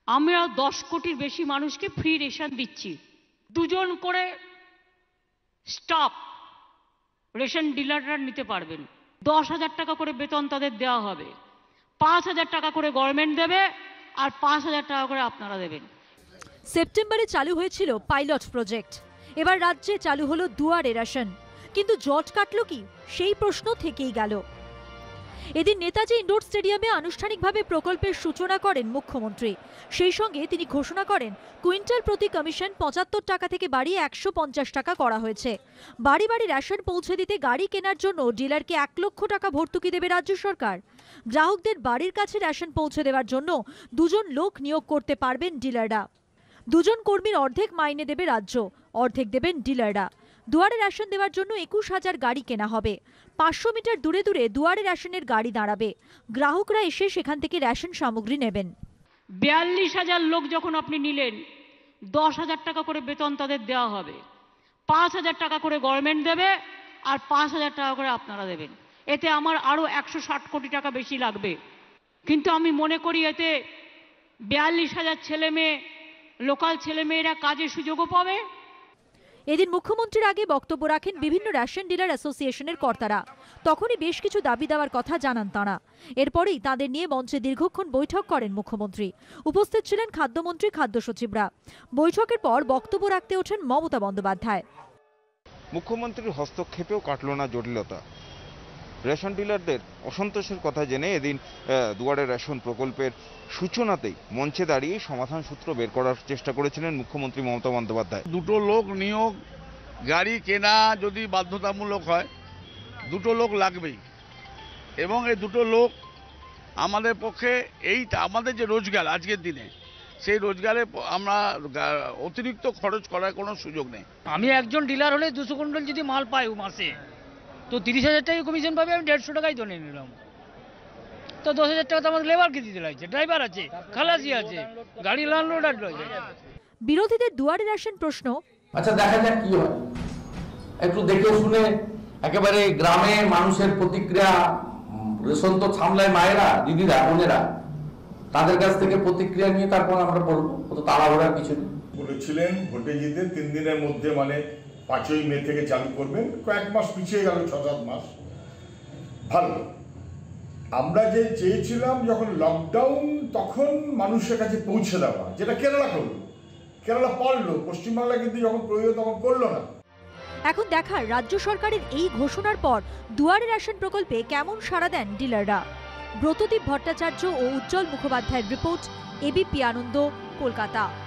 আমরা 10 কোটির বেশি মানুষকে ফ্রি রেশন দিচ্ছি। দুজন করে স্টাফ রেশন ডিলাররা নিতে পারবেন। 10,000 টাকা করে বেতন তাদের দেওয়া হবে। 5,000 টাকা করে গভর্নমেন্ট দেবে আর 5,000 টাকা করে আপনারা দেবেন। সেপ্টেম্বরে চালু হয়েছিল পাইলট প্রজেক্ট, এবার রাজ্যে চালু হলো দুয়ারে রেশন। কিন্তু জট কাটলো কি, সেই প্রশ্ন থেকেই গেল। এদিন নেতাজি ইন্ডোর স্টেডিয়ামে আনুষ্ঠানিকভাবে প্রকল্পের সূচনা করেন মুখ্যমন্ত্রী। সেই সঙ্গে তিনি ঘোষণা করেন কুইন্টাল প্রতি কমিশন 75 টাকা থেকে বাড়িয়ে 150 টাকা করা হয়েছে। বাড়ি বাড়ি রেশন পৌঁছে দিতে গাড়ি কেনার জন্য ডিলারকে 1 লক্ষ টাকা ভর্তুকি দেবে রাজ্য সরকার। গ্রাহকদের বাড়ির কাছে রেশন পৌঁছে দেওয়ার জন্য 2 জন লোক নিয়োগ করতে পারবেন ডিলাররা। 2 জন কর্মীর অর্ধেক মাইনে দেবে রাজ্য, অর্ধেক দেবেন ডিলাররা। দুয়ারে রেশন দেওয়ার জন্য 21,000 গাড়ি কেনা হবে। 500 মিটার দূরে দূরে দুয়ারে রেশনের গাড়ি দাঁড়াবে। গ্রাহকরা এসে সেখান থেকে রেশন সামগ্রী নেবেন। 42,000 লোক যখন আপনি নিলেন, 10,000 টাকা করে বেতন তাদের দেওয়া হবে। 5,000 টাকা করে গভর্নমেন্ট দেবে আর 5,000 টাকা করে আপনারা দেবেন। এতে আমার আরো 160 কোটি টাকা বেশি লাগবে। কিন্তু আমি মনে করি এতে 42,000 ছেলে মেয়ে, লোকাল ছেলে মেয়েরা কাজের সুযোগও পাবে। এদিন মুখ্যমন্ত্রীর আগে বক্তব্য রাখেন বিভিন্ন রেশন ডিলার অ্যাসোসিয়েশনের কর্তারা। তখনই বেশ কিছু দাবি দেওয়ার কথা জানান তাঁরা। এরপরেই তাঁদের নিয়ে মঞ্চে দীর্ঘক্ষণ বৈঠক করেন মুখ্যমন্ত্রী। উপস্থিত ছিলেন খাদ্যমন্ত্রী, খাদ্য সচিবরা। বৈঠকের পর বক্তব্য রাখতে ওঠেন মমতা বন্দ্যোপাধ্যায়। মুখ্যমন্ত্রীর হস্তক্ষেপেও কাটল না জটিলতা। রেশন ডিলারদের অসন্তোষের কথা জেনে এদিন দুয়ারে রেশন প্রকল্পের সূচনাতেই মঞ্চে দাঁড়িয়ে সমাধান সূত্র বের করার চেষ্টা করেছিলেন মুখ্যমন্ত্রী মমতা বন্দ্যোপাধ্যায়। 2টো লোক নিয়োগ, গাড়ি কেনা যদি বাধ্যতামূলক হয়, 2টো লোক লাগবেই। এবং এই 2টো লোক আমাদের পক্ষে আমাদের যে রোজগার আজকের দিনে, সেই রোজগারে আমরা অতিরিক্ত খরচ করার কোনো সুযোগ নেই। আমি একজন ডিলার হলে 200 কুইন্টাল যদি মাল পাই মাসে, তো 30,000 টাকা কমিশন পাবে। আমি 150 টাকাই ধরে নিলাম, তো 10,000 টাকা তো আমাদের লেবারকে দিতে লাগছে। ড্রাইভার আছে, খালাসি আছে, গাড়ি লানলোড আর বিরোধীদের দুয়ারে রেশন প্রশ্ন, আচ্ছা দেখা যাক কি হয়, একটু দেখে শুনে একেবারে গ্রামে মানুষের প্রতিক্রিয়া। রেশন তো সামলায় মায়েরা, দিদিরা, বোনেরা, তাদের কাছ থেকে প্রতিক্রিয়া নিয়ে তারপর আমরা বলবো। তো তাড়াহুড়ার কিছু নেই। বলেছিলেন ভোটে জিতে 3 দিনের মধ্যে, মানে 5ই মে থেকে চালু করবেন। কয়েক মাস পিছিয়ে গেল, 6-7 মাস। ভালো, আমরা যে চেয়েছিলাম যখন লকডাউন, তখন মানুষের কাছে পৌঁছে দেওয়া, যেটা কেরালা করলো। কেরালা পারলো, পশ্চিমবাংলা কিন্তু যখন প্রয়োজন তখন করলো না। এখন দেখার রাজ্য সরকারের এই ঘোষণার পর দুয়ারে রেশন প্রকল্পে কেমন সাড়া দেন ডিলাররা। ব্রতদীপ ভট্টাচার্য ও উজ্জ্বল মুখোপাধ্যায়ের রিপোর্ট, এবিপি আনন্দ, কলকাতা।